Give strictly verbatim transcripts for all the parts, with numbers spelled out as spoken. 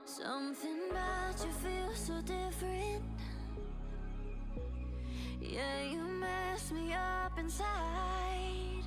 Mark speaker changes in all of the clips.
Speaker 1: Something about you feels so different. Yeah, you mess me up inside.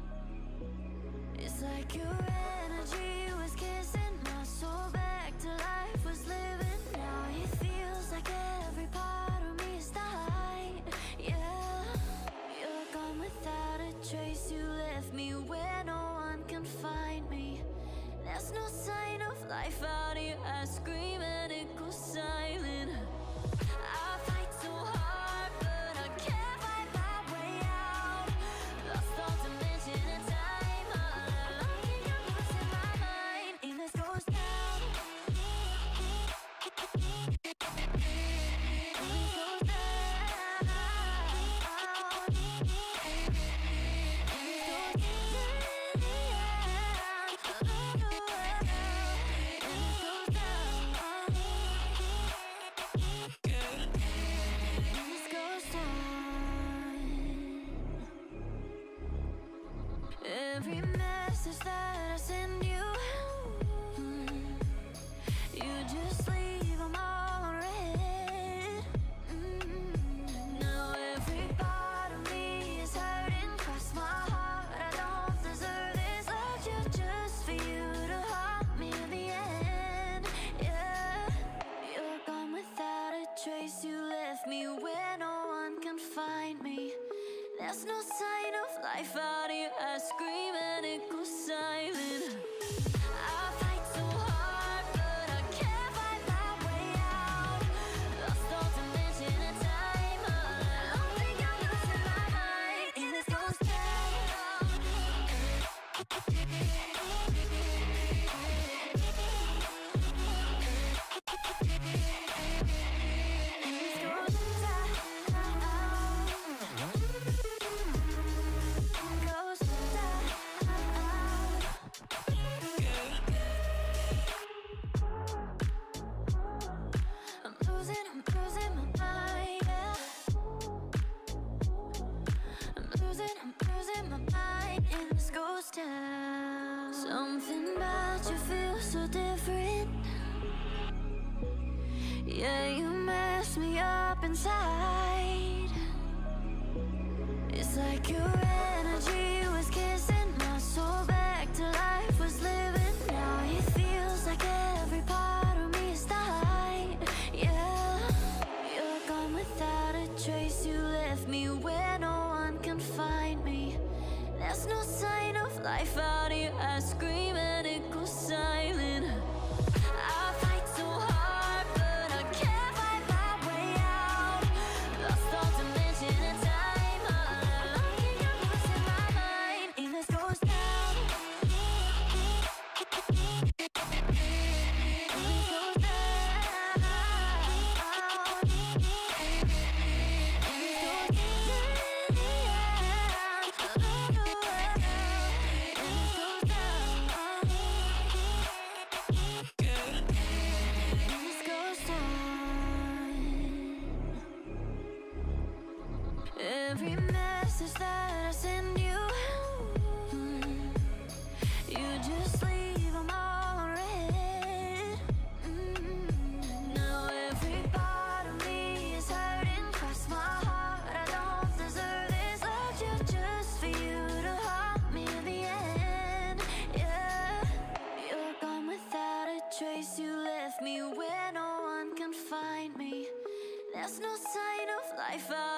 Speaker 1: It's like your energy was kissing my soul back to life, was living. Now it feels like every part of me is died. Yeah, you're gone without a trace. You left me where no one can find me. There's no sign of life out here. I scream and it goes silent. I fight so hard, but I can't fight my way out. Lost all dimension and time. All alone, keep your voice in my mind. And this goes down. And this goes down. And this goes down. Every message that I send you, you just leave them all unread. Mm. Now every part of me is hurting. Cross my heart, I don't deserve this. Loved you just for you to haunt me in the end. Yeah, you're gone without a trace. You left me where no one can find me. There's no sign of life out here. I scream and it goes silent. I fight so hard, but I can't fight my way out. Lost all dimension and time. All alone, think I'm losing my mind. And this goes down. And this goes I'm losing, I'm losing my mind, yeah. I'm losing, I'm losing my mind. And this goes down. Something about you feels so different. Yeah, you mess me up inside. It's like your energy was kissing my soul back to life, was living. Now it feels like every part of me is died. Yeah, you're gone without a trace. You left me where no one can find me. There's no sign of life out here. I scream and it goes silent. I fight so hard, but I can't fight my way out. Lost all dimension and time. All alone, keep your voice in my mind. And this goes down. And this goes down. Every message that I send you, you just leave them all unread. Mm. Now every part of me is hurting. Cross my heart, I don't deserve this. Loved you just for you to haunt me in the end. Yeah, you're gone without a trace. You left me where no one can find me. There's no sign of life out